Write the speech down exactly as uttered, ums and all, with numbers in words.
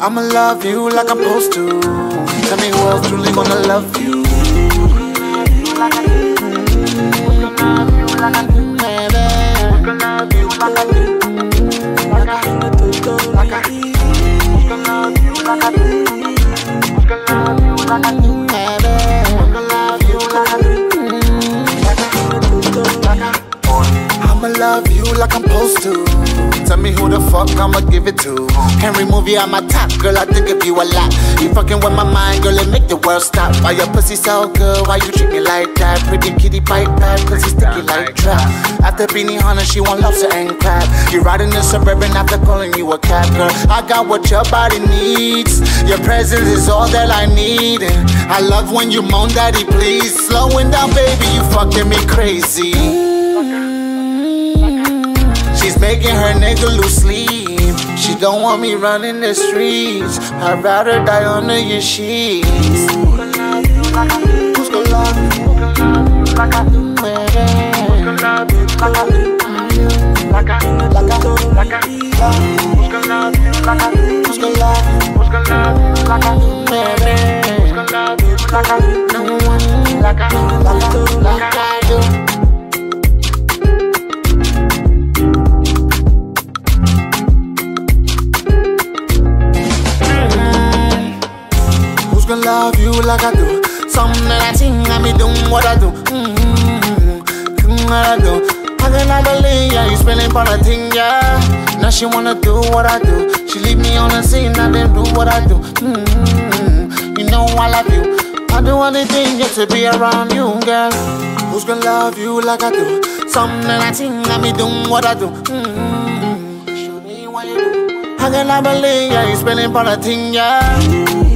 I'ma love you like I'm supposed to. Tell me who else truly gonna love you. Like I do. Love you like I do, baby. Love you like I do. Like I do, like I do. Love you like I do. Love you like I do, baby. Love you like I do. Like I do. I'ma love you like I'm supposed to. Tell me who the fuck I'ma give it to. Can't remove you out my top, girl, I think of you a lot. You fucking with my mind, girl, it make the world stop. Why your pussy so good, why you treat me like that? Pretty kitty bite back, cause it's sticky like trap. After beanie hunter, she want lobster and crab. You riding the Suburban after calling you a cat, girl. I got what your body needs. Your presence is all that I need. And I love when you moan, daddy, please. Slowing down, baby, you fucking me crazy. She's making her nigga lose sleep. She don't want me running the streets. I'd rather die under your sheets. Who's gonna love you like I do? Who's gonna love you like I do? Who's gonna love you like I do? Like I do, like I do, like I do. Who's gonna love you like I do? Who's gonna love you? Who's gonna love you like I do? Who's gonna love you like I do? No one like I do, like I do, like I do. Love you like I do. Something that I think I be doing what I do. Mm-hmm. What I do. I cannot believe, yeah, you spilling for the thing, yeah. Now she wanna do what I do. She leave me on the scene, I didn't do what I do. Mm-hmm. You know I love you. I do anything just to be around you, girl. Who's gonna love you like I do? Something that I think I be doing what I do. Mm-hmm. Show me what you do. I cannot believe, yeah, you spilling for the thing, yeah.